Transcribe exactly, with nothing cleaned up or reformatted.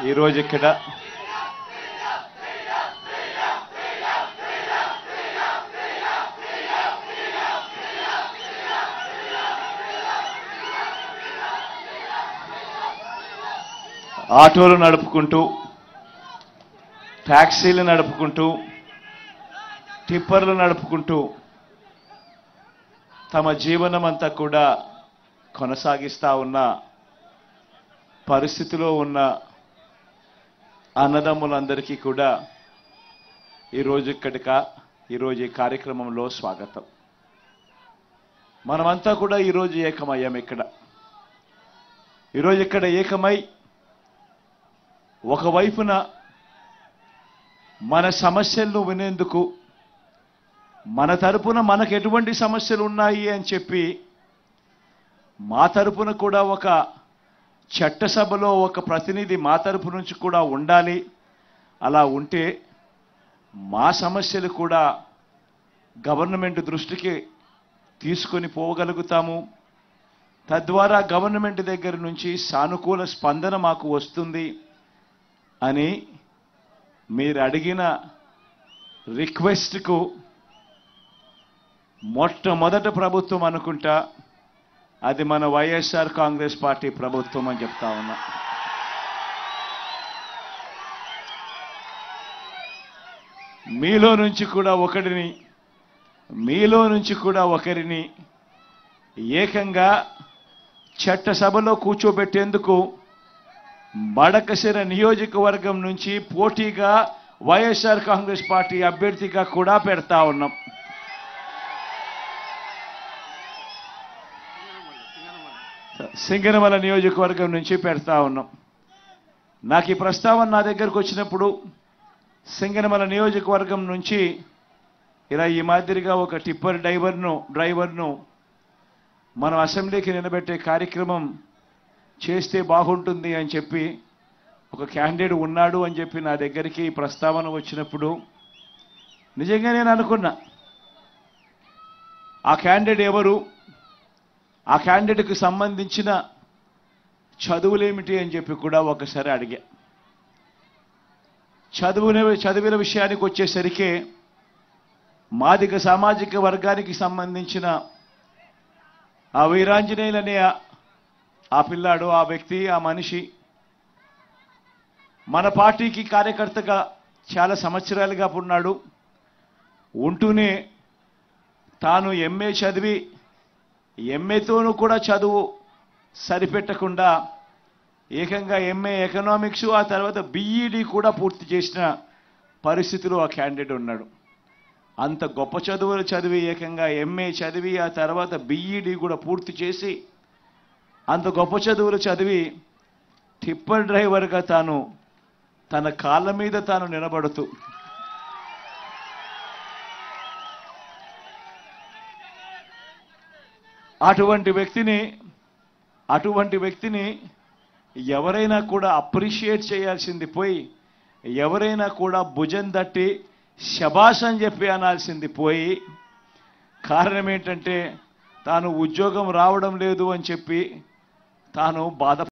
ఈరోజు ఇక్కడ ఆటోలు నడుపుకుంటూ, ట్యాక్సీలు నడుపుకుంటూ, టిప్పర్లు నడుపుకుంటూ తమ జీవనం అంతా కూడా కొనసాగిస్తా ఉన్న పరిస్థితిలో ఉన్న అన్నదమ్ములందరికీ కూడా ఈరోజు ఇక్కడిక ఈరోజు ఈ కార్యక్రమంలో స్వాగతం. మనమంతా కూడా ఈరోజు ఏకమయ్యాం. ఇక్కడ ఈరోజు ఇక్కడ ఏకమై ఒకవైపున మన సమస్యలను వినేందుకు, మన తరపున మనకు ఎటువంటి సమస్యలు ఉన్నాయి అని చెప్పి మా తరపున కూడా ఒక చట్టసభలో ఒక ప్రతినిధి మా తరపు నుంచి కూడా ఉండాలి. అలా ఉంటే మా సమస్యలు కూడా గవర్నమెంట్ దృష్టికి తీసుకొని పోగలుగుతాము. తద్వారా గవర్నమెంట్ దగ్గర నుంచి సానుకూల స్పందన మాకు వస్తుంది అని మీరు అడిగిన రిక్వెస్ట్కు మొట్టమొదటి ప్రభుత్వం అనుకుంటా అది మన వైఎస్ఆర్ కాంగ్రెస్ పార్టీ ప్రభుత్వం అని చెప్తా ఉన్నా. మీలో నుంచి కూడా ఒకరిని మీలో నుంచి కూడా ఒకరిని ఏకంగా చట్టసభలో కూర్చోబెట్టేందుకు మడకశిర నియోజకవర్గం నుంచి పోటీగా వైఎస్ఆర్ కాంగ్రెస్ పార్టీ అభ్యర్థిగా కూడా పెడతా ఉన్నాం. సింగనమల నియోజకవర్గం నుంచి పెడతా ఉన్నాం. నాకు ఈ ప్రస్తావన నా దగ్గరకు వచ్చినప్పుడు సింగనమల నియోజకవర్గం నుంచి ఇలా ఈ మాదిరిగా ఒక టిప్పర్ డ్రైవర్ను డ్రైవర్ను మనం అసెంబ్లీకి నిలబెట్టే కార్యక్రమం చేస్తే బాగుంటుంది అని చెప్పి ఒక క్యాండిడేట్ ఉన్నాడు అని చెప్పి నా దగ్గరికి ప్రస్తావన వచ్చినప్పుడు నిజంగా నేను అనుకున్నా, ఆ క్యాండిడేట్ ఎవరు, ఆ క్యాండిడేట్కి సంబంధించిన చదువులేమిటి అని చెప్పి కూడా ఒకసారి అడిగా. చదువునే చదివిన విషయానికి వచ్చేసరికి మాదిగ సామాజిక వర్గానికి సంబంధించిన ఆ వీరాంజనేయులనే ఆ పిల్లాడు, ఆ వ్యక్తి, ఆ మనిషి మన పార్టీకి కార్యకర్తగా చాలా సంవత్సరాలుగా ఉన్నాడు. ఉంటూనే తాను ఎంఏ చదివి ఎంఏతోనూ కూడా చదువు సరిపెట్టకుండా ఏకంగా ఎంఏ ఎకనామిక్స్, ఆ తర్వాత బిఈడి కూడా పూర్తి చేసిన పరిస్థితిలో ఆ క్యాండిడేట్ ఉన్నాడు. అంత గొప్ప చదువులు చదివి ఏకంగా ఎంఏ చదివి ఆ తర్వాత బిఈడి కూడా పూర్తి చేసి అంత గొప్ప చదువులు చదివి టిప్పర్ డ్రైవర్గా తాను తన కాళ్ళ మీద తాను నిలబడుతూ అటువంటి వ్యక్తిని అటువంటి వ్యక్తిని ఎవరైనా కూడా అప్రిషియేట్ చేయాల్సింది పోయి, ఎవరైనా కూడా భుజం తట్టి శబాష్ అని చెప్పి అనాల్సింది పోయి, కారణం ఏంటంటే తాను ఉద్యోగం రావడం లేదు అని చెప్పి తాను బాధ